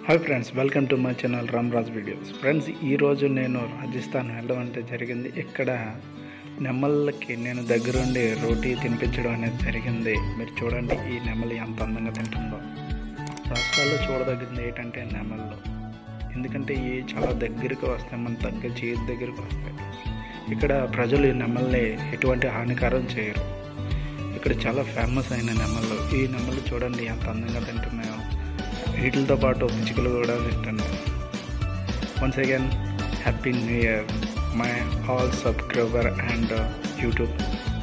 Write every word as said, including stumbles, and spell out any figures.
Hi friends, welcome to my channel Ram Raj videos. Friends, ఈరోజు నేను రాజస్థాన్ వెళ్ళడం అంటే జరిగింది. ఇక్కడ నెమళ్ళకి నేను దగ్గరుండి రోటీ తినిపించడం అనేది జరిగింది. మీరు చూడండి, ఈ నెమలి ఎంత అందంగా తింటుందో. రాష్ట్రాల్లో చూడదగింది ఏంటంటే నెమళ్ళు, ఎందుకంటే ఇవి చాలా దగ్గరికి వస్తాయి, మన దగ్గర చేతి దగ్గరికి వస్తాయి. ఇక్కడ ప్రజలు ఈ నెమల్ని ఎటువంటి హానికరం చేయరు. ఇక్కడ చాలా ఫేమస్ అయిన నెమళ్ళు. ఈ నెమళ్ళు చూడండి ఎంత అందంగా తింటున్నాయో. వీటితో పాటు పిచ్చుకలు కూడా తింటున్నాయి. Once again happy new year my all subscriber and YouTube